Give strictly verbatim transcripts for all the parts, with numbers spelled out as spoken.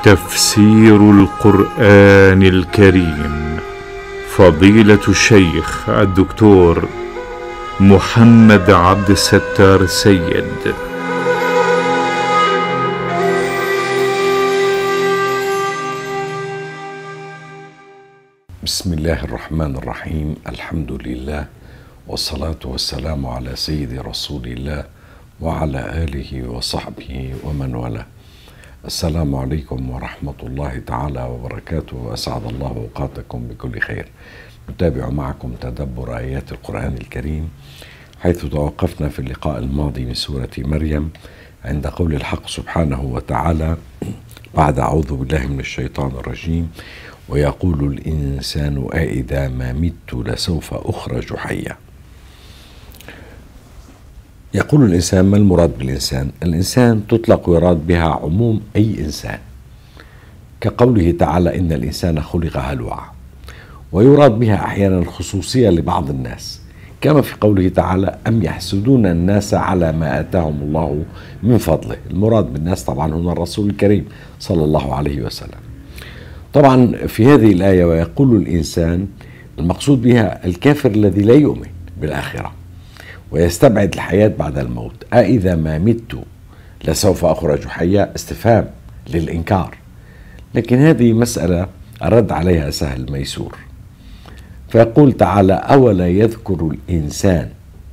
تفسير القرآن الكريم فضيلة الشيخ الدكتور محمد عبد الستار سيد. بسم الله الرحمن الرحيم. الحمد لله والصلاة والسلام على سيد رسول الله وعلى آله وصحبه ومن والاه. السلام عليكم ورحمة الله تعالى وبركاته، وأسعد الله أوقاتكم بكل خير. نتابع معكم تدبر آيات القرآن الكريم، حيث توقفنا في اللقاء الماضي من سورة مريم عند قول الحق سبحانه وتعالى بعد أعوذ بالله من الشيطان الرجيم: ويقول الإنسان أإذا ما مت لسوف أخرج حيا. يقول الإنسان، ما المراد بالإنسان؟ الإنسان تطلق ويراد بها عموم أي إنسان، كقوله تعالى إن الإنسان خلق هلوعا، ويراد بها أحيانا الخصوصية لبعض الناس، كما في قوله تعالى أم يحسدون الناس على ما آتاهم الله من فضله. المراد بالناس طبعا هنا الرسول الكريم صلى الله عليه وسلم. طبعا في هذه الآية ويقول الإنسان المقصود بها الكافر الذي لا يؤمن بالآخرة ويستبعد الحياة بعد الموت. أإذا ما مت لسوف أخرج حيا، استفهام للإنكار، لكن هذه مسألة الرد عليها سهل ميسور. فيقول تعالى أولا يذكر الإنسان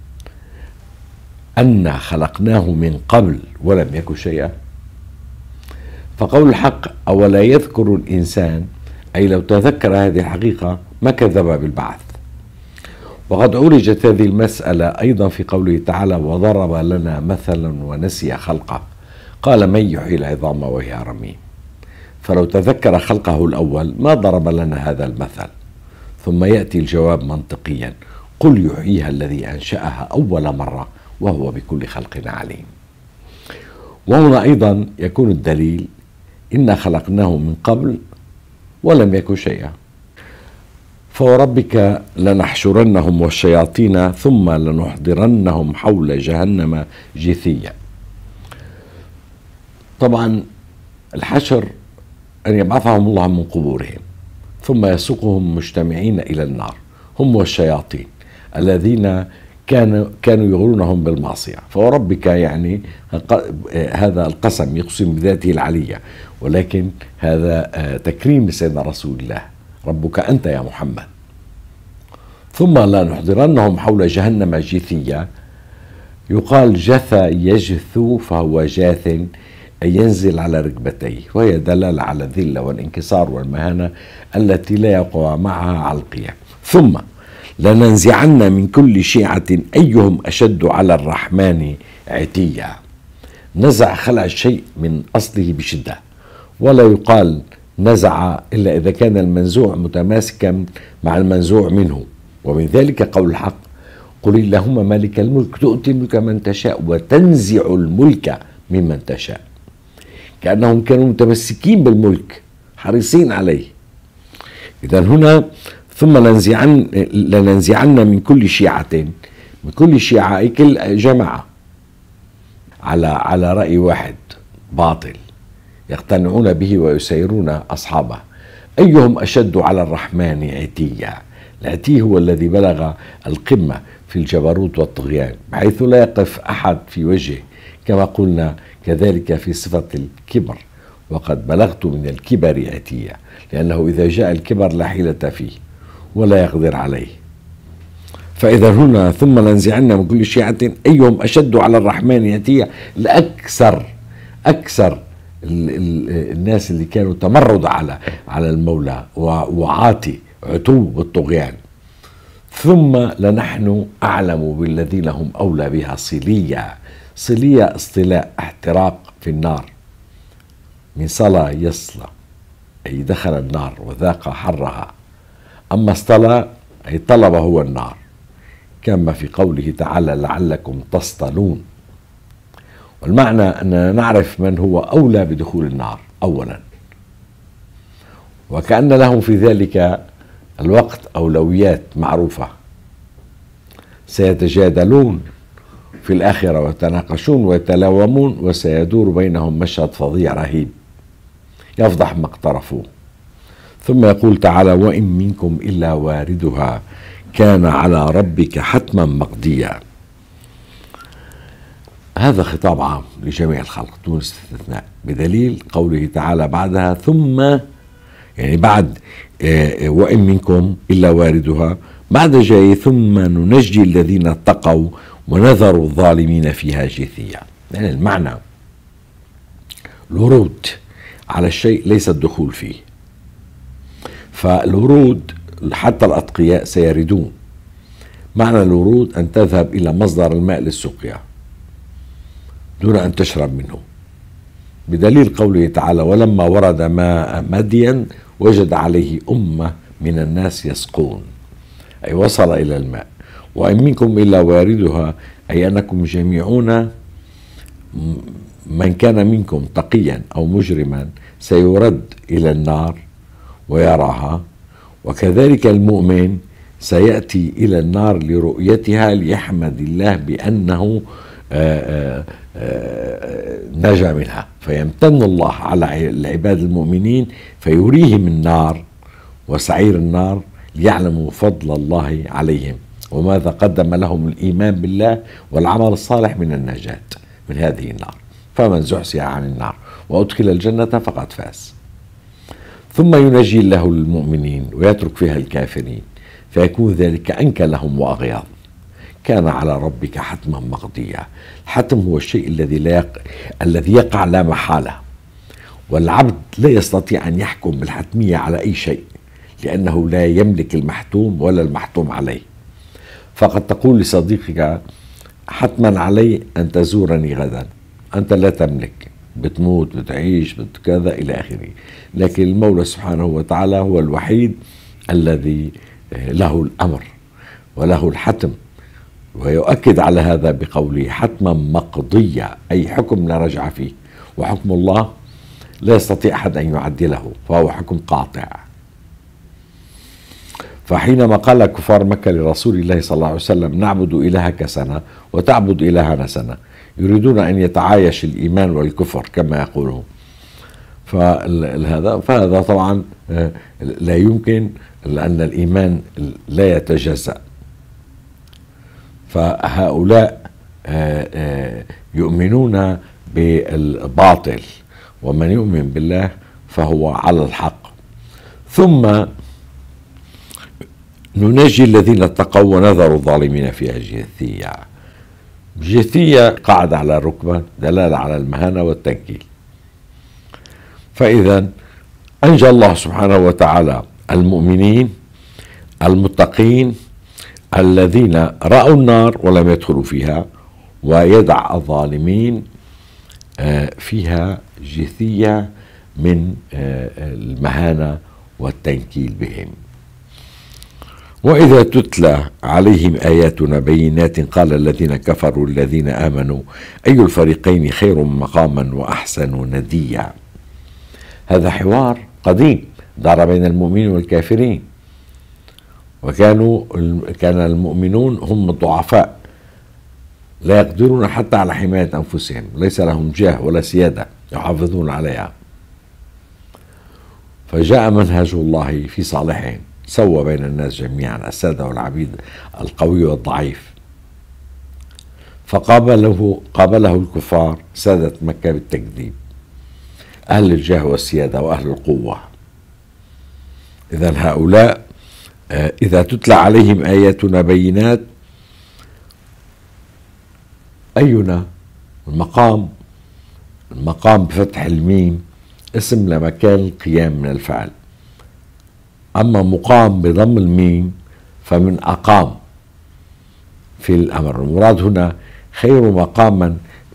أنا خلقناه من قبل ولم يكن شيئا. فقول الحق أولا يذكر الإنسان أي لو تذكر هذه الحقيقة ما كذب بالبعث. وقد عرجت هذه المسألة أيضا في قوله تعالى وضرب لنا مثلا ونسي خلقه قال من يحيي العظام وهي رميم. فلو تذكر خلقه الأول ما ضرب لنا هذا المثل. ثم يأتي الجواب منطقيا قل يحييها الذي أنشأها أول مرة وهو بكل خلق عليم. وهنا أيضا يكون الدليل إنا خلقناه من قبل ولم يكن شيئا. فوربك لنحشرنهم والشياطين ثم لنحضرنهم حول جهنم جثيا. طبعا الحشر أن يبعثهم الله من قبورهم ثم يسوقهم مجتمعين إلى النار، هم والشياطين الذين كانوا كانوا يغرونهم بالمعصية. فوربك يعني هذا القسم يقسم بذاته العلية، ولكن هذا تكريم لسيدنا رسول الله، ربك أنت يا محمد. ثم لا نحضرنهم حول جهنم جثيا. يقال جثى يجثو فهو جاث أي ينزل على ركبتيه، وهي دلالة على الذلة والانكسار والمهانة التي لا يقوى معها على القيام. ثم لننزعن من كل شيعة أيهم أشد على الرحمن عتيا. نزع خلع الشيء من أصله بشدة، ولا يقال نزع إلا إذا كان المنزوع متماسكا مع المنزوع منه. ومن ذلك قول الحق قل اللهم مالك الملك تؤتي الملك من تشاء وتنزع الملك ممن تشاء، كأنهم كانوا متمسكين بالملك حريصين عليه. إذن هنا ثم لننزعن لننزعن من كل شيعة، من كل شيعة أي كل جماعة على على رأي واحد باطل يقتنعون به ويسيرون أصحابه، أيهم أشد على الرحمن عتيا. العتي هو الذي بلغ القمة في الجبروت والطغيان بحيث لا يقف أحد في وجهه، كما قلنا كذلك في صفة الكبر وقد بلغت من الكبر عتيا، لأنه إذا جاء الكبر لا حيلة فيه ولا يقدر عليه. فإذا هنا ثم لننزعن من كل شيعة أيهم أشد على الرحمن عتيا، الأكثر أكثر الناس اللي كانوا تمرد على على المولى وعاتي عتو بالطغيان. ثم لنحن أعلم بالذين هم أولى بها صليا. صليا اصطلاء احتراق في النار، من صلى يصلى أي دخل النار وذاق حرها، أما اصطلى أي طلب هو النار، كما في قوله تعالى لعلكم تصطلون. والمعنى أننا نعرف من هو أولى بدخول النار أولا، وكأن لهم في ذلك الوقت أولويات معروفة. سيتجادلون في الآخرة ويتناقشون ويتلاومون وسيدور بينهم مشهد فظيع رهيب. يفضح ما اقترفوه. ثم يقول تعالى: وإن منكم إلا واردها كان على ربك حتما مقضيا. هذا خطاب عام لجميع الخلق دون استثناء، بدليل قوله تعالى بعدها: ثم، يعني بعد وإن منكم إلا واردها، بعد جاي ثم ننجي الذين اتقوا ونذر الظالمين فيها جثيا. يعني المعنى الورود على الشيء ليس الدخول فيه، فالورود حتى الأتقياء سيردون. معنى الورود أن تذهب إلى مصدر الماء للسقيا دون أن تشرب منه، بدليل قوله تعالى: ولما ورد ماء مدين وجد عليه أمة من الناس يسقون، أي وصل إلى الماء. وإن منكم إلا واردها، أي أنكم جميعون من كان منكم تقيا أو مجرما سيرد إلى النار ويراها، وكذلك المؤمن سيأتي إلى النار لرؤيتها ليحمد الله بأنه آآ آآ نجا منها، فيمتن الله على العباد المؤمنين فيريهم النار وسعير النار ليعلموا فضل الله عليهم وماذا قدم لهم الإيمان بالله والعمل الصالح من النجاة من هذه النار. فمن زحزح عن النار وأدخل الجنة فقد فاز. ثم ينجي الله المؤمنين ويترك فيها الكافرين، فيكون ذلك أنكى لهم وأغيظ. كان على ربك حتما مقضيا. الحتم هو الشيء الذي لا يق... الذي يقع لا محالة، والعبد لا يستطيع أن يحكم بالحتمية على أي شيء، لأنه لا يملك المحتوم ولا المحتوم عليه. فقد تقول لصديقك: حتما علي أن تزورني غدا، أنت لا تملك، بتموت بتعيش بتكذا إلى آخره، لكن المولى سبحانه وتعالى هو الوحيد الذي له الأمر وله الحتم، ويؤكد على هذا بقوله حتما مقضية، أي حكم لا رجع فيه، وحكم الله لا يستطيع أحد أن يعدله، فهو حكم قاطع. فحينما قال كفار مكة لرسول الله صلى الله عليه وسلم: نعبد إلهك سنة وتعبد إلهنا سنة، يريدون أن يتعايش الإيمان والكفر كما يقولون. فهذا فهذا طبعا لا يمكن، لأن الإيمان لا يتجزأ. فهؤلاء يؤمنون بالباطل، ومن يؤمن بالله فهو على الحق. ثم ننجي الذين اتقوا ونذر الظالمين فيها جثيا. جثيا قاعد على الركبة، دلالة على المهانة والتنكيل. فإذا أنجى الله سبحانه وتعالى المؤمنين المتقين الذين رأوا النار ولم يدخلوا فيها، ويدع الظالمين فيها جثية من المهانة والتنكيل بهم. وإذا تتلى عليهم آياتنا بينات قال الذين كفروا الذين آمنوا أي الفريقين خير مقاما وأحسن نديا. هذا حوار قديم دار بين المؤمنين والكافرين، وكانوا كان المؤمنون هم الضعفاء لا يقدرون حتى على حماية أنفسهم، ليس لهم جاه ولا سيادة يحافظون عليها، فجاء منهج الله في صالحهم، سوى بين الناس جميعا السادة والعبيد، القوي والضعيف. فقابله قابله الكفار سادة مكة بالتكذيب، أهل الجاه والسيادة وأهل القوة. إذن هؤلاء إذا تتلى عليهم آياتنا بينات، أينا المقام المقام بفتح الميم اسم لمكان القيام من الفعل، أما مقام بضم الميم فمن أقام في الأمر. المراد هنا خير مقاما،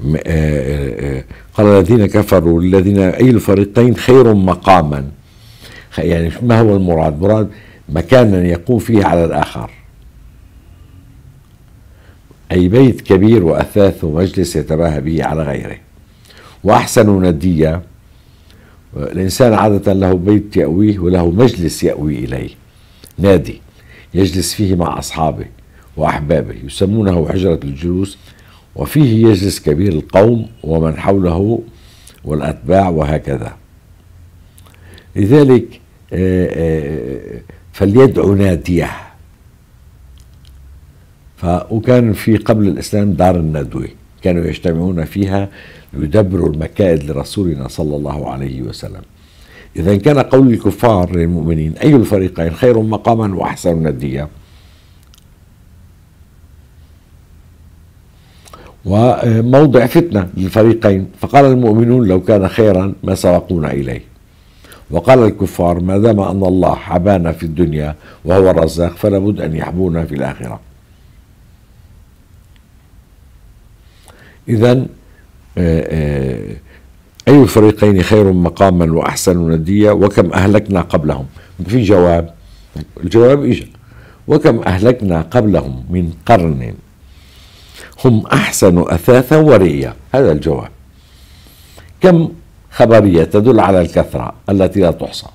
قال الذين كفروا الذين أي الفريقين خير مقاما، يعني ما هو المراد؟ مراد مكانا يقوم فيه على الآخر، أي بيت كبير وأثاث ومجلس يتباهى به على غيره. وأحسن ندية، الإنسان عادة له بيت يأويه وله مجلس يأوي إليه، نادي يجلس فيه مع أصحابه وأحبابه، يسمونه حجرة الجلوس، وفيه يجلس كبير القوم ومن حوله والأتباع وهكذا. لذلك فليدعو ناديه. وكان في قبل الإسلام دار الندوة كانوا يجتمعون فيها ليدبروا المكائد لرسولنا صلى الله عليه وسلم. إذا كان قول الكفار للمؤمنين أي الفريقين خير مقاما وأحسن نديا، وموضع فتنة للفريقين، فقال المؤمنون لو كان خيرا ما سبقونا إليه، وقال الكفار ما دام أن الله حبانا في الدنيا وهو الرزاق فلا بد أن يحبونا في الآخرة. إذن أي الفريقين خير مقاما وأحسن نديا وكم أهلكنا قبلهم. في جواب، الجواب إجا وكم أهلكنا قبلهم من قرن هم أحسن أثاثا ورئيا. هذا الجواب. كم خبرية تدل على الكثرة التي لا تحصى،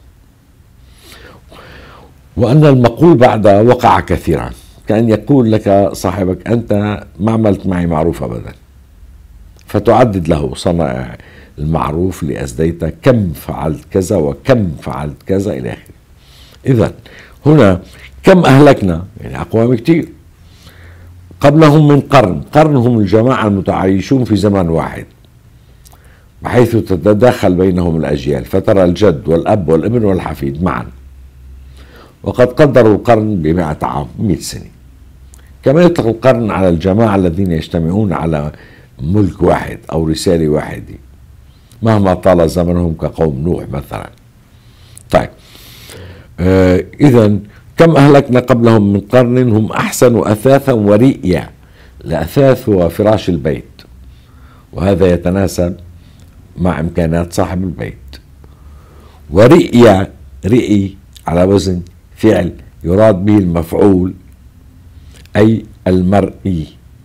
وأن المقول بعدها وقع كثيرا، كأن يقول لك صاحبك أنت ما عملت معي معروف أبدا، فتعدد له صنائع المعروف لأزديت كم فعلت كذا وكم فعلت كذا إلى آخره. إذن هنا كم أهلكنا، يعني أقوام كتير قبلهم من قرن. قرن هم الجماعة المتعايشون في زمن واحد بحيث تتداخل بينهم الأجيال، فترى الجد والأب والابن والحفيد معا، وقد قدروا القرن بمئة عام، مئة سنة. كما يطلق القرن على الجماعة الذين يجتمعون على ملك واحد أو رسالة واحدة مهما طال زمنهم كقوم نوح مثلا. طيب آه إذن كم أهلكنا قبلهم من قرن هم أحسن أثاثا ورئيا. الأثاث هو فراش البيت، وهذا يتناسب مع إمكانات صاحب البيت. ورئيا، رئي على وزن فعل يراد به المفعول أي المرئي،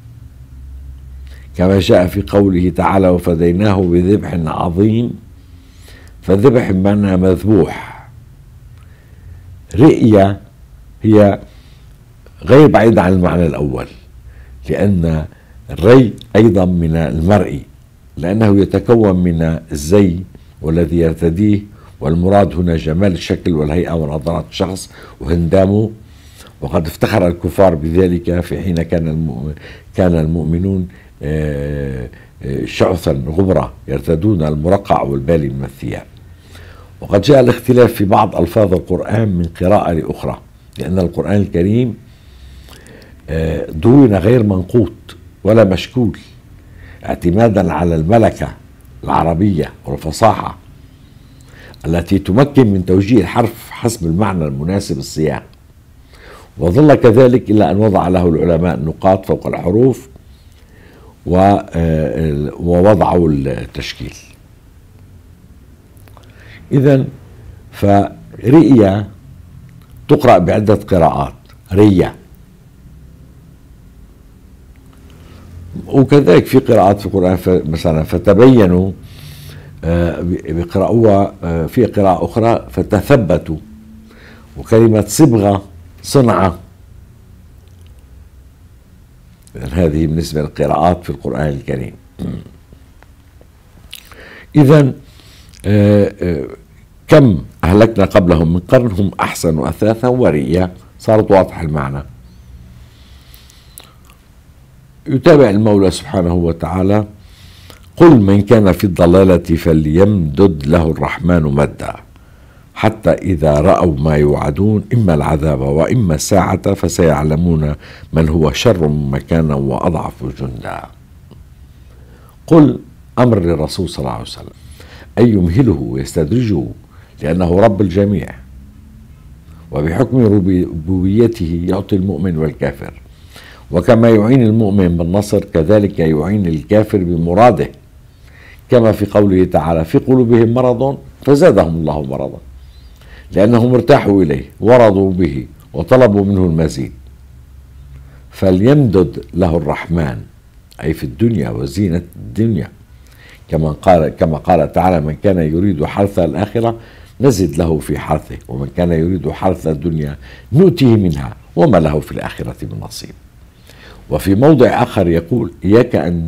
كما جاء في قوله تعالى وفديناه بذبح عظيم، فذبح بمعنى مذبوح. رئيا هي غير بعيدة عن المعنى الأول، لأن الري أيضا من المرئي، لأنه يتكون من الزي والذي يرتديه، والمراد هنا جمال الشكل والهيئة ونظرات الشخص وهندامه. وقد افتخر الكفار بذلك في حين كان المؤمن كان المؤمنون شعثا غبرة يرتدون المرقع والبالي من الثياب. وقد جاء الاختلاف في بعض ألفاظ القرآن من قراءة لأخرى، لأن القرآن الكريم دون غير منقوط ولا مشكول، اعتمادا على الملكة العربية والفصاحة التي تمكن من توجيه الحرف حسب المعنى المناسب السياق. وظل كذلك إلا أن وضع له العلماء النقاط فوق الحروف ووضعوا التشكيل. إذن فرئيا تقرأ بعدة قراءات، ريا، وكذلك في قراءات في القرآن مثلا فتبينوا بيقرأوها في قراءة أخرى فتثبتوا، وكلمة صبغة صنعة. هذه بالنسبة للقراءات في القرآن الكريم. إذن كم أهلكنا قبلهم من قرن هم أحسن أثاثا ورئيا، صارت واضح المعنى. يتابع المولى سبحانه وتعالى قل من كان في الضلالة فليمدد له الرحمن مدا حتى إذا رأوا ما يوعدون إما العذاب وإما الساعة فسيعلمون من هو شر مكانا وأضعف جندا. قل أمر للرسول صلى الله عليه وسلم أن يمهله ويستدرجه لأنه رب الجميع، وبحكم ربوبيته يعطي المؤمن والكافر، وكما يعين المؤمن بالنصر كذلك يعين الكافر بمراده، كما في قوله تعالى في قلوبهم مرض فزادهم الله مرضا، لأنهم ارتاحوا إليه ورضوا به وطلبوا منه المزيد. فليمدد له الرحمن أي في الدنيا وزينة الدنيا، كما قال كما قال تعالى من كان يريد حرث الآخرة نزد له في حرثه ومن كان يريد حرث الدنيا نؤتيه منها وما له في الآخرة من نصيب. وفي موضع آخر يقول إياك أن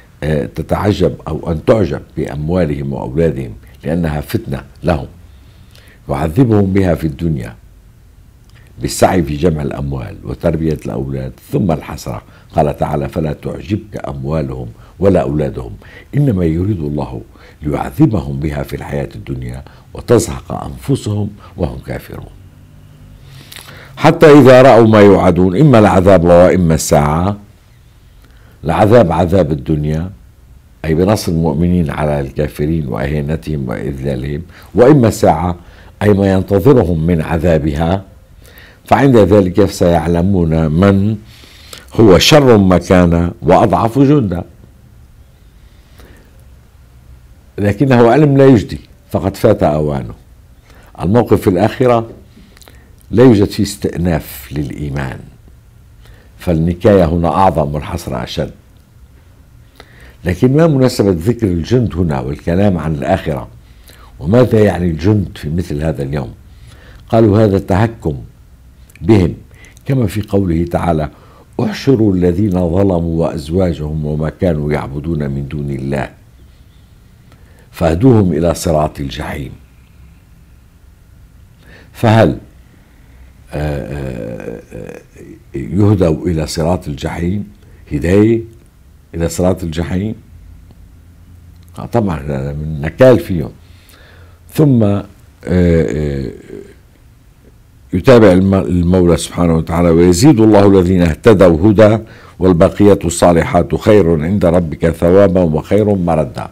تتعجب أو أن تعجب بأموالهم وأولادهم لأنها فتنة لهم يعذبهم بها في الدنيا بالسعي في جمع الأموال وتربية الأولاد ثم الحسرة. قال تعالى: فلا تعجبك أموالهم ولا أولادهم إنما يريد الله ليعذبهم بها في الحياة الدنيا وتزهق أنفسهم وهم كافرون. حتى إذا رأوا ما يوعدون إما العذاب وإما الساعة. العذاب عذاب الدنيا أي بنصر المؤمنين على الكافرين وإهانتهم وإذلالهم، وإما الساعة أي ما ينتظرهم من عذابها، فعند ذلك سيعلمون من هو شر مكانا وأضعف جندا. لكنه علم لا يجدي، فقد فات أوانه. الموقف في الآخرة لا يوجد فيه استئناف للإيمان، فالنكاية هنا أعظم والحسرة أشد. لكن ما مناسبة ذكر الجند هنا والكلام عن الآخرة؟ وماذا يعني الجند في مثل هذا اليوم؟ قالوا هذا تهكم بهم، كما في قوله تعالى: احشروا الذين ظلموا وأزواجهم وما كانوا يعبدون من دون الله فاهدوهم إلى صراط الجحيم. فهل يهدوا إلى صراط الجحيم هداية إلى صراط الجحيم؟ طبعا من نكال فيهم. ثم يتابع المولى سبحانه وتعالى: ويزيد الله الذين اهتدوا هدى والبقية الصالحات خير عند ربك ثوابا وخير مردا.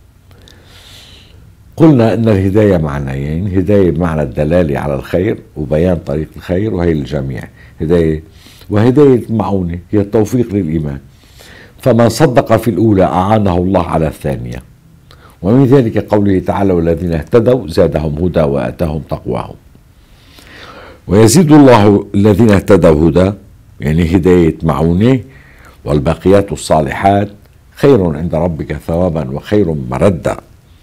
قلنا أن الهداية معنيين: هداية بمعنى الدلالة على الخير وبيان طريق الخير وهي للجميع هداية، وهداية معونة هي التوفيق للإيمان. فمن صدق في الأولى أعانه الله على الثانية. ومن ذلك قوله تعالى: والذين اهتدوا زادهم هدى وآتاهم تقواهم. ويزيد الله الذين اهتدوا هدى يعني هداية معونة، والباقيات الصالحات خير عند ربك ثوابا وخير مردا.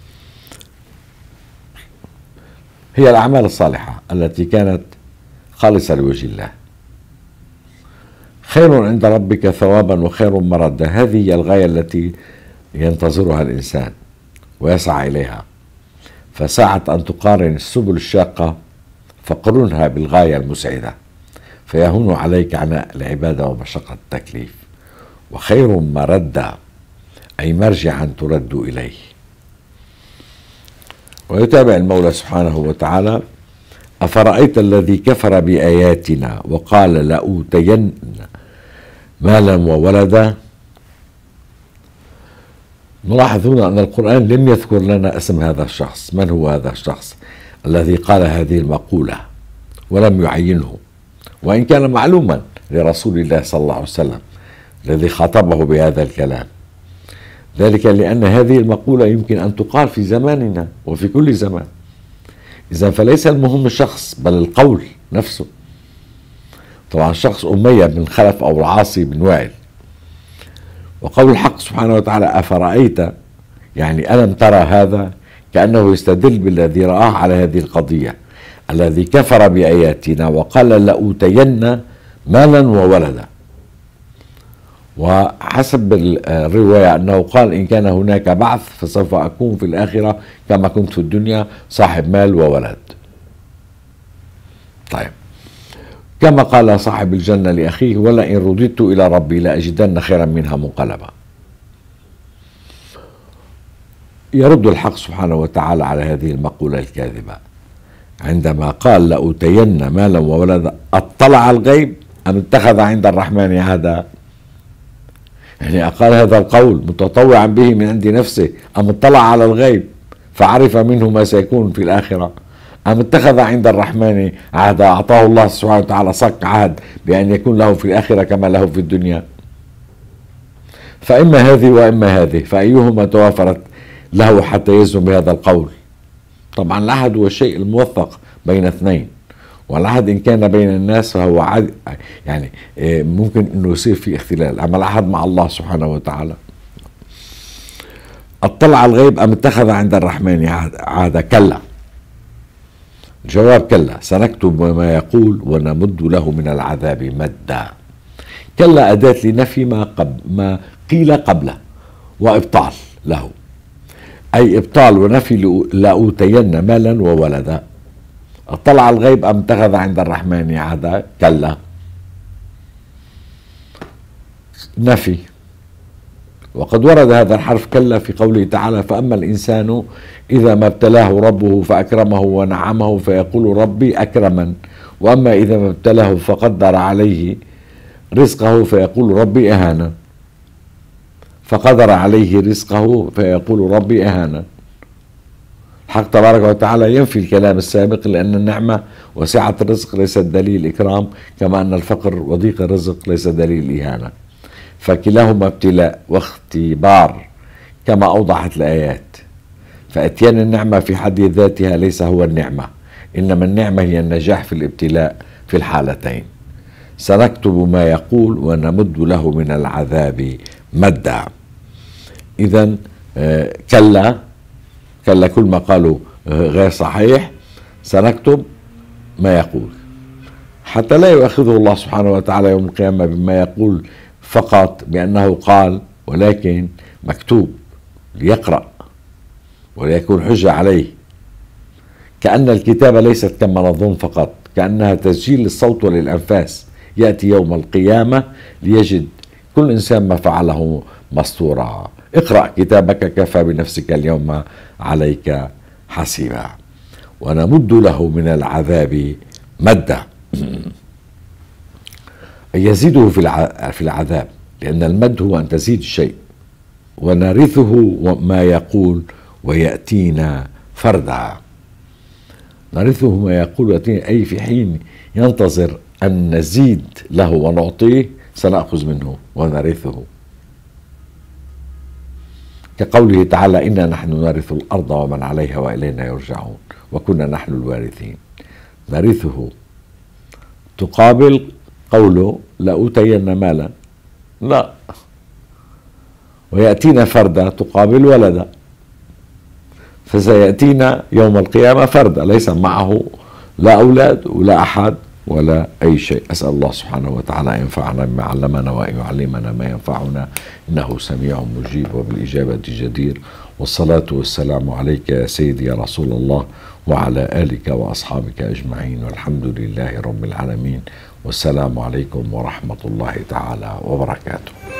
هي الأعمال الصالحة التي كانت خالصة لوجه الله. خير عند ربك ثوابا وخير مردا، هذه هي الغاية التي ينتظرها الإنسان ويسعى إليها. فساعة أن تقارن السبل الشاقة فقرنها بالغاية المسعدة، فيهون عليك عناء العبادة ومشقة التكليف. وخير مردا أي مرجعا ترد إليه. ويتابع المولى سبحانه وتعالى: أفرأيت الذي كفر بآياتنا وقال لأوتين مالا وولدا. نلاحظ هنا أن القرآن لم يذكر لنا اسم هذا الشخص، من هو هذا الشخص الذي قال هذه المقولة، ولم يعينه، وإن كان معلوما لرسول الله صلى الله عليه وسلم الذي خاطبه بهذا الكلام. ذلك لأن هذه المقولة يمكن أن تقال في زماننا وفي كل زمان. إذا فليس المهم الشخص بل القول نفسه. طبعا شخص أمية بن خلف أو العاصي بن وائل. وقول الحق سبحانه وتعالى: أفرأيت يعني ألم ترى هذا، كأنه يستدل بالذي رآه على هذه القضية: الذي كفر بآياتنا وقال لأوتين مالا وولدا. وحسب الرواية أنه قال: إن كان هناك بعث فسوف أكون في الآخرة كما كنت في الدنيا صاحب مال وولد. طيب، كما قال صاحب الجنة لأخيه: ولئن رددت إلى ربي لأجدن خيرا منها منقلبا. يرد الحق سبحانه وتعالى على هذه المقولة الكاذبة عندما قال لأوتين مالا وولدا: أطلع على الغيب أم اتخذ عند الرحمن عهدا؟ يعني أقال هذا القول متطوعا به من عند نفسه، أم اطلع على الغيب فعرف منه ما سيكون في الآخرة، أم اتخذ عند الرحمن عهدا، أعطاه الله سبحانه وتعالى صك عهد بأن يكون له في الآخرة كما له في الدنيا. فإما هذه وإما هذه، فأيهما توافرت له حتى يزن بهذا القول؟ طبعا العهد هو الشيء الموثق بين اثنين، والعهد إن كان بين الناس فهو عهد يعني ممكن أنه يصير فيه اختلال، أما العهد مع الله سبحانه وتعالى. اطلع على الغيب أم اتخذ عند الرحمن عهدا؟ كلا. الجواب كلا، سنكتب ما يقول ونمد له من العذاب مدا. كلا أداة لنفي ما, قبل ما قيل قبله وإبطال له، أي إبطال ونفي لأوتين مالا وولدا. اطلع على الغيب أم اتخذ عند الرحمن عهدا؟ كلا. نفي. وقد ورد هذا الحرف كلا في قوله تعالى: فأما الإنسان إذا ما ابتلاه ربه فأكرمه ونعمه فيقول ربي أكرمن، وأما إذا ما ابتلاه فقدر عليه رزقه فيقول ربي أهانا. فقدر عليه رزقه فيقول ربي أهانا. الحق تبارك وتعالى ينفي الكلام السابق، لأن النعمة وسعة الرزق ليست دليل إكرام، كما أن الفقر وضيق الرزق ليس دليل إهانة، فكلاهما ابتلاء واختبار كما أوضحت الآيات. فأتيان النعمة في حد ذاتها ليس هو النعمة، إنما النعمة هي النجاح في الابتلاء في الحالتين. سنكتب ما يقول ونمد له من العذاب مدا. إذن آه كلا كلا كل ما قالوا آه غير صحيح. سنكتب ما يقول حتى لا يؤاخذه الله سبحانه وتعالى يوم القيامة بما يقول فقط بأنه قال، ولكن مكتوب ليقرأ وليكون حجة عليه. كأن الكتابة ليست كما نظن فقط، كأنها تسجيل للصوت وللأنفاس، يأتي يوم القيامة ليجد كل إنسان ما فعله مسطورا. اقرأ كتابك كفى بنفسك اليوم عليك حسيبا. ونمد له من العذاب مدا، يزيده في العذاب، لأن المد هو أن تزيد الشيء. ونرثه ما يقول ويأتينا فردا. نرثه ما يقول ويأتينا، أي في حين ينتظر أن نزيد له ونعطيه سنأخذ منه ونرثه، كقوله تعالى: إنا نحن نرث الأرض ومن عليها وإلينا يرجعون وكنا نحن الوارثين. نرثه تقابل قوله: لأوتين مالا، لا. ويأتينا فردا تقابل ولدا، فسيأتينا يوم القيامة فردا ليس معه لا أولاد ولا أحد ولا أي شيء. أسأل الله سبحانه وتعالى أن ينفعنا بما علمنا وأن يعلمنا ما ينفعنا، إنه سميع مجيب وبالإجابة جدير. والصلاة والسلام عليك يا سيدي يا رسول الله، وعلى آلك وأصحابك أجمعين، والحمد لله رب العالمين. والسلام عليكم ورحمة الله تعالى وبركاته.